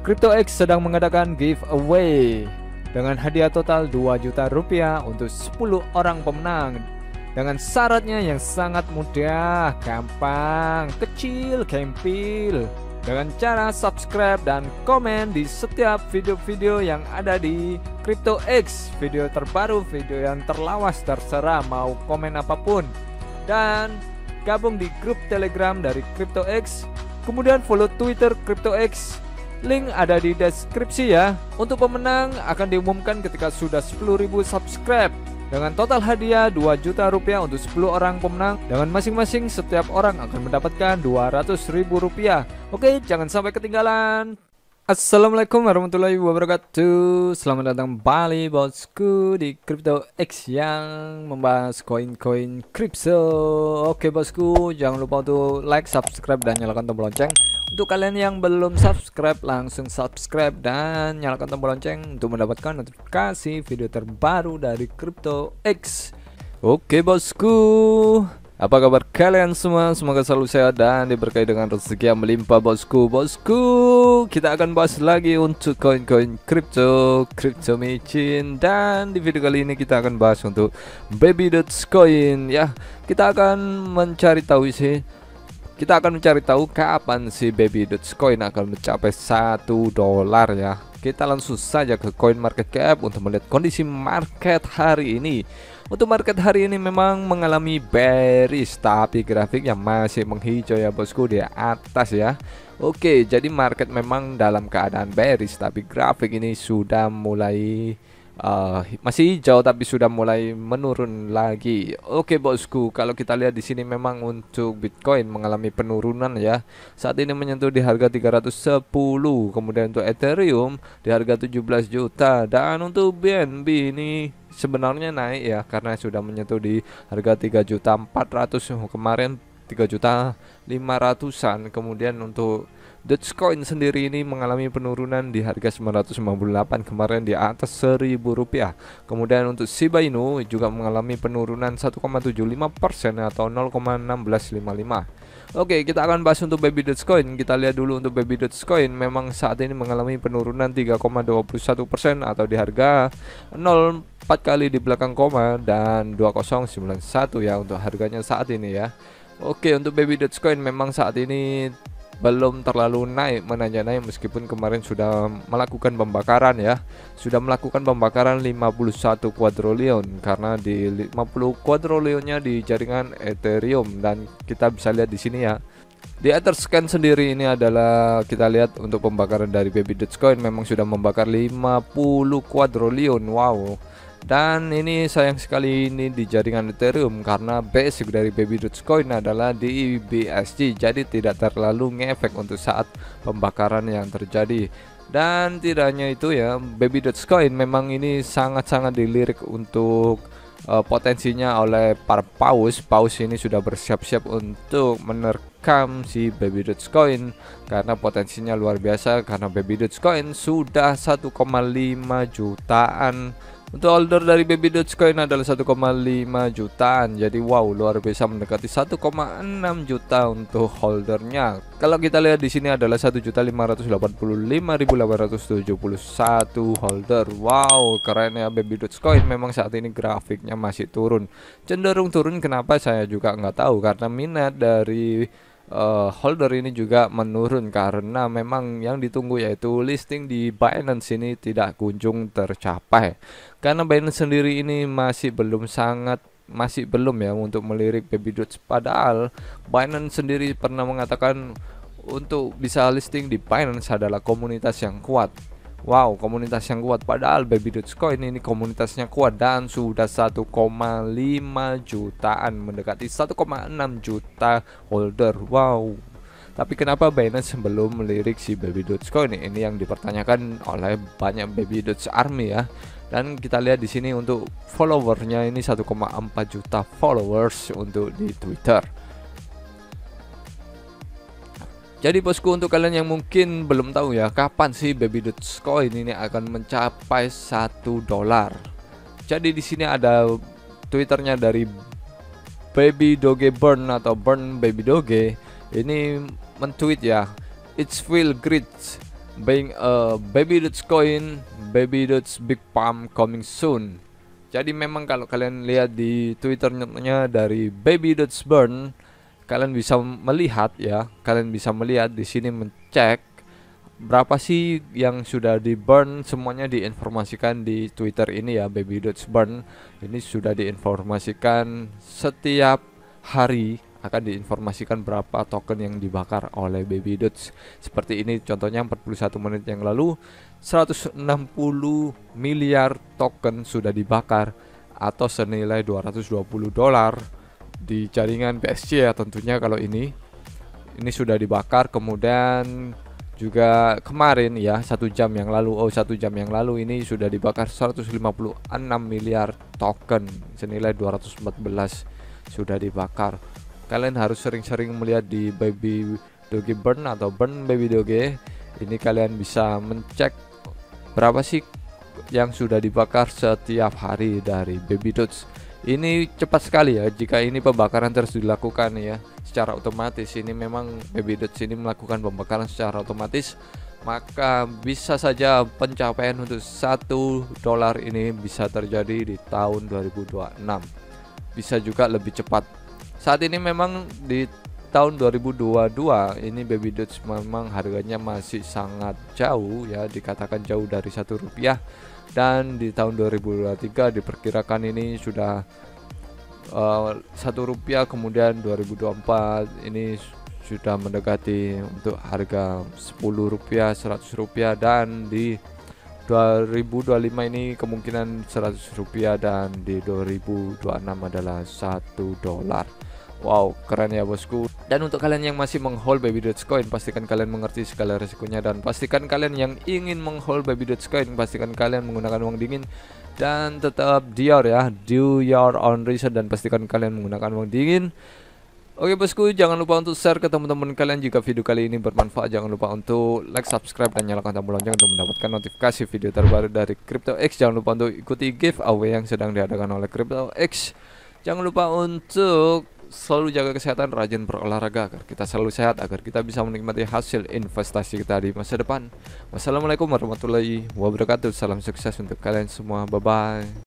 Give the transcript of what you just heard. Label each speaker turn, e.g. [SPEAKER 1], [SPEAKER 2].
[SPEAKER 1] CryptoX sedang mengadakan giveaway dengan hadiah total 2 juta rupiah untuk 10 orang pemenang dengan syaratnya yang sangat mudah, gampang, kecil, gempil, dengan cara subscribe dan komen di setiap video-video yang ada di CryptoX, video terbaru, video yang terlawas, terserah mau komen apapun, dan gabung di grup Telegram dari CryptoX, kemudian follow Twitter CryptoX. Link ada di deskripsi ya. Untuk pemenang akan diumumkan ketika sudah 10.000 subscribe dengan total hadiah 2 juta rupiah untuk 10 orang pemenang, dengan masing-masing setiap orang akan mendapatkan 200.000 rupiah. Oke, jangan sampai ketinggalan. Assalamualaikum warahmatullahi wabarakatuh. Selamat datang kembali bosku di CryptoX yang membahas koin-koin crypto. Oke bosku, jangan lupa untuk like, subscribe, dan nyalakan tombol lonceng. Untuk kalian yang belum subscribe, langsung subscribe dan nyalakan tombol lonceng untuk mendapatkan notifikasi video terbaru dari CryptoX. Oke bosku, apa kabar kalian semua? Semoga selalu sehat dan diberkahi dengan rezeki yang melimpah bosku. Kita akan bahas lagi untuk koin-koin crypto micin, dan di video kali ini kita akan bahas untuk Baby Dogecoin ya. Kita akan mencari tahu kapan si Baby Dogecoin akan mencapai $1 ya. Kita langsung saja ke Coin Market Cap untuk melihat kondisi market hari ini. Untuk market hari ini memang mengalami bearish, tapi grafiknya masih menghijau ya bosku, di atas ya. Oke, jadi market memang dalam keadaan bearish, tapi grafik ini sudah mulai masih hijau tapi sudah mulai menurun lagi. Oke bosku, kalau kita lihat di sini memang untuk Bitcoin mengalami penurunan ya. Saat ini menyentuh di harga 310, kemudian untuk Ethereum di harga 17 juta, dan untuk BNB ini sebenarnya naik ya karena sudah menyentuh di harga 3.400.000 kemarin, 3.500.000-an. Kemudian untuk Dogecoin sendiri ini mengalami penurunan di harga 998, kemarin di atas Rp1.000. Kemudian untuk Shiba Inu juga mengalami penurunan 1,75% atau 0,1655. Oke, kita akan bahas untuk Baby Dogecoin. Kita lihat dulu untuk Baby Dogecoin, memang saat ini mengalami penurunan 3,21% atau di harga 0,4 kali di belakang koma dan 2091 ya untuk harganya saat ini ya. Oke, untuk Baby Dogecoin memang saat ini belum terlalu naik, naik meskipun kemarin sudah melakukan pembakaran ya. Sudah melakukan pembakaran 51 kuadriliun karena di 50 kuadrilionnya di jaringan Ethereum, dan kita bisa lihat di sini ya. Di Etherscan sendiri ini adalah kita lihat untuk pembakaran dari Baby Dogecoin memang sudah membakar 50 kuadriliun. Wow. Dan ini sayang sekali ini di jaringan Ethereum karena basic dari Baby Dogecoin adalah di BSC, jadi tidak terlalu ngefek untuk saat pembakaran yang terjadi. Dan tidak hanya itu ya, Baby Dogecoin memang ini sangat-sangat dilirik untuk potensinya oleh para paus. Paus ini sudah bersiap-siap untuk menerkam si Baby Dogecoin karena potensinya luar biasa, karena Baby Dogecoin sudah 1,5 jutaan. Untuk holder dari Baby Dogecoin adalah 1,5 jutaan. Jadi wow, luar biasa, mendekati 1,6 juta untuk holdernya. Kalau kita lihat di sini adalah 1.585.871 holder. Wow, keren ya Baby Dogecoin. Memang saat ini grafiknya masih turun, cenderung turun. Kenapa saya juga nggak tahu, karena minat dari holder ini juga menurun karena memang yang ditunggu yaitu listing di Binance ini tidak kunjung tercapai, karena Binance sendiri ini masih belum ya untuk melirik Baby Doge. Padahal Binance sendiri pernah mengatakan untuk bisa listing di Binance adalah komunitas yang kuat. Wow, komunitas yang kuat. Padahal Baby Dogecoin ini komunitasnya kuat dan sudah 1,5 jutaan, mendekati 1,6 juta holder. Wow. Tapi kenapa Binance belum melirik si Baby Dogecoin? Ini yang dipertanyakan oleh banyak Baby Doge Army ya. Dan kita lihat di sini untuk followernya ini 1,4 juta followers untuk di Twitter. Jadi bosku, untuk kalian yang mungkin belum tahu ya, kapan sih Baby Dogecoin ini akan mencapai $1. Jadi di sini ada Twitternya dari Baby Doge Burn atau Burn Baby Doge. Ini men-tweet ya, "It's feel great buying a Baby Dots coin, Baby Dots big pump coming soon. Jadi memang kalau kalian lihat di Twitternya dari Baby Dots Burn, kalian bisa melihat ya, kalian bisa melihat di sini mencek berapa sih yang sudah di burn. Semuanya diinformasikan di Twitter ini ya, Baby Dots Burn. Ini sudah diinformasikan setiap hari, akan diinformasikan berapa token yang dibakar oleh Baby Dots. Seperti ini contohnya 41 menit yang lalu 160 miliar token sudah dibakar atau senilai 220 dolar di jaringan BSC ya tentunya. Kalau ini sudah dibakar. Kemudian juga kemarin ya, 1 jam yang lalu, 1 jam yang lalu ini sudah dibakar 156 miliar token senilai 214 sudah dibakar. Kalian harus sering-sering melihat di Baby Doge Burn atau Burn Baby Doge. Ini kalian bisa mencek berapa sih yang sudah dibakar setiap hari dari Baby Dots. Ini cepat sekali ya, jika ini pembakaran terus dilakukan ya secara otomatis. Ini memang Baby Dots ini melakukan pembakaran secara otomatis, maka bisa saja pencapaian untuk 1 dolar ini bisa terjadi di tahun 2026. Bisa juga lebih cepat. Saat ini memang di tahun 2022 ini Baby Dots memang harganya masih sangat jauh ya, dikatakan jauh dari Rp1, dan di tahun 2023 diperkirakan ini sudah Rp1. Kemudian 2024 ini sudah mendekati untuk harga Rp10, Rp100, dan di 2025 ini kemungkinan Rp100, dan di 2026 adalah 1 dolar. Wow, keren ya bosku. Dan untuk kalian yang masih menghold Baby Dots coin, pastikan kalian mengerti segala resikonya, dan pastikan kalian yang ingin menghold Baby Dots coin, pastikan kalian menggunakan uang dingin dan tetap dior ya, do your own research, dan pastikan kalian menggunakan uang dingin. Oke bosku, jangan lupa untuk share ke teman-teman kalian jika video kali ini bermanfaat. Jangan lupa untuk like, subscribe, dan nyalakan tombol lonceng untuk mendapatkan notifikasi video terbaru dari CryptoX. Jangan lupa untuk ikuti giveaway yang sedang diadakan oleh CryptoX. Jangan lupa untuk selalu jaga kesehatan, rajin berolahraga agar kita selalu sehat, agar kita bisa menikmati hasil investasi kita di masa depan. Wassalamualaikum warahmatullahi wabarakatuh. Salam sukses untuk kalian semua. Bye bye.